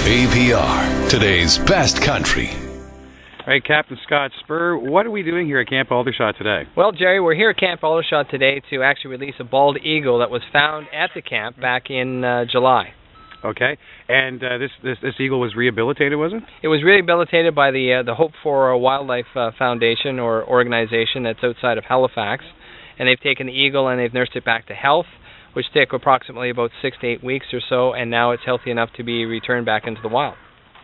APR, today's best country. All right, Captain Scott Spur, what are we doing here at Camp Aldershot today? Well, Jerry, we're here at Camp Aldershot today to actually release a bald eagle that was found at the camp back in July. Okay, and this eagle was rehabilitated, was it? It was rehabilitated by the Hope for Wildlife Foundation or organization that's outside of Halifax, and they've taken the eagle and they've nursed it back to health, which took approximately about 6 to 8 weeks or so, and now it's healthy enough to be returned back into the wild.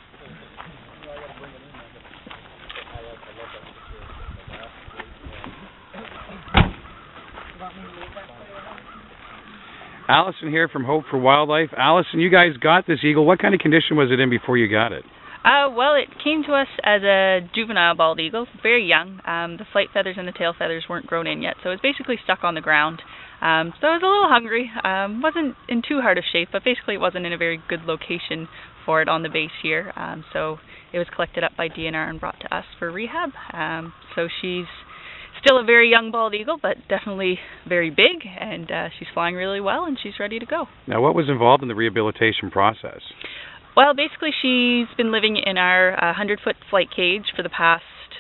Allison here from Hope for Wildlife. Allison, you guys got this eagle. What kind of condition was it in before you got it? Well, it came to us as a juvenile bald eagle, very young. The flight feathers and the tail feathers weren't grown in yet, so it was basically stuck on the ground. So it was a little hungry. Wasn't in too hard of shape, but basically it wasn't in a very good location for it on the base here. So it was collected up by DNR and brought to us for rehab. So she's still a very young bald eagle, but definitely very big, and she's flying really well, and she's ready to go. Now, what was involved in the rehabilitation process? Well, basically she's been living in our 100-foot flight cage for the past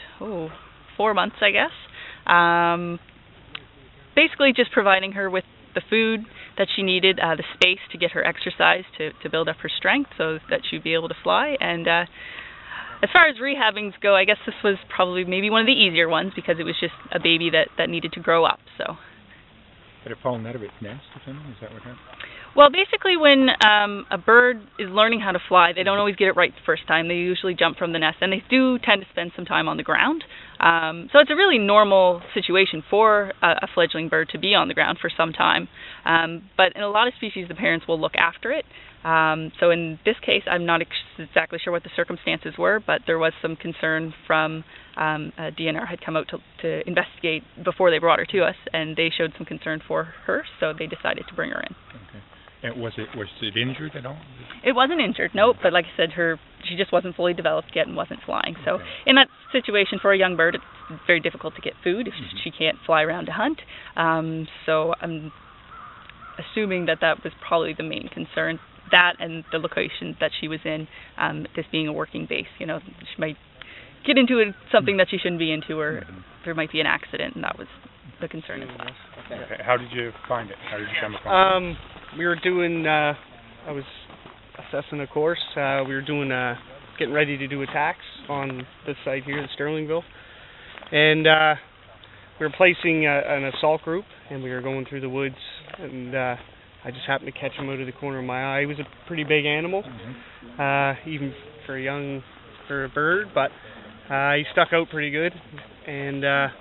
4 months, I guess. Basically just providing her with the food that she needed, the space to get her exercise to build up her strength so that she'd be able to fly. And as far as rehabbings go, I guess this was probably maybe one of the easier ones because it was just a baby that needed to grow up. So. Had it fallen out of its nest or something? Is that what happened? Well, basically when a bird is learning how to fly, they don't always get it right the first time. They usually jump from the nest, and they do tend to spend some time on the ground. So it's a really normal situation for a fledgling bird to be on the ground for some time. But in a lot of species, the parents will look after it. So in this case, I'm not exactly sure what the circumstances were, but there was some concern from DNR had come out to investigate before they brought her to us, and they showed some concern for her, so they decided to bring her in. Okay. And was it injured at all? It wasn't injured, nope, but like I said, she just wasn't fully developed yet and wasn't flying. So in that situation for a young bird, it's very difficult to get food if she can't fly around to hunt. So I'm assuming that was probably the main concern. That and the location that she was in, this being a working base. You know, she might get into something that she shouldn't be into, or there might be an accident, and that was the concern as well. Okay. How did you find it? How did you come across it? We were doing, I was assessing a course. We were doing, getting ready to do attacks on this site here, the Sterlingville. And we were placing an assault group, and we were going through the woods, and I just happened to catch him out of the corner of my eye. He was a pretty big animal, even for a bird, but he stuck out pretty good. And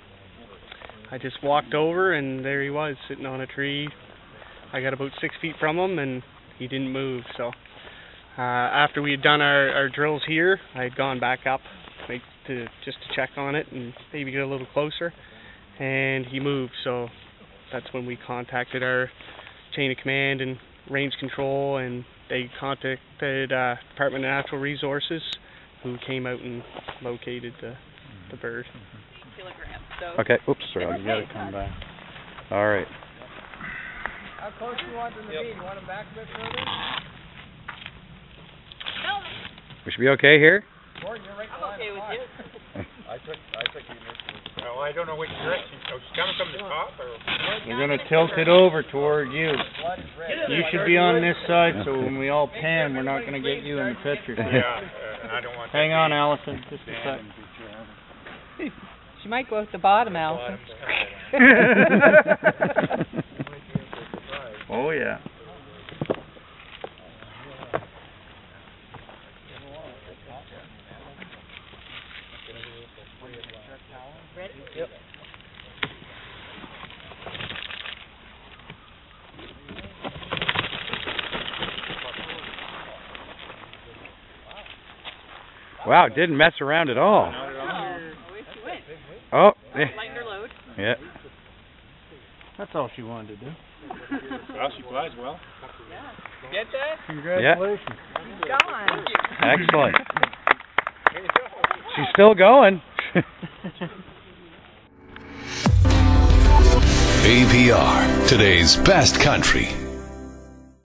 I just walked over, and there he was, sitting on a tree. I got about 6 feet from him, and he didn't move. So after we had done our drills here, I had gone back up just to check on it and maybe get a little closer, and he moved. So that's when we contacted our chain of command and range control, and they contacted Department of Natural Resources, who came out and located the bird. Okay, oops, sorry, you gotta come back. All right. How close do you want them to be? You want them back a bit further? We should be okay here? Gordon, you're right. I'm okay with you. I took you. Well, I don't know which direction. So she's coming from the top, or? We're going to tilt it over toward you. You should be on this side, so when we all pan, we're not going to get you in the picture. Yeah, and I don't want. Hang on, Allison, just a second. She might go at the bottom, Allison. Oh, yeah. Yep. Wow, didn't mess around at all. Oh, Lighten her load. Yeah. That's all she wanted to do. Well, she flies well. Get that? Congratulations. She's gone. Excellent. She's still going. APR, today's best country.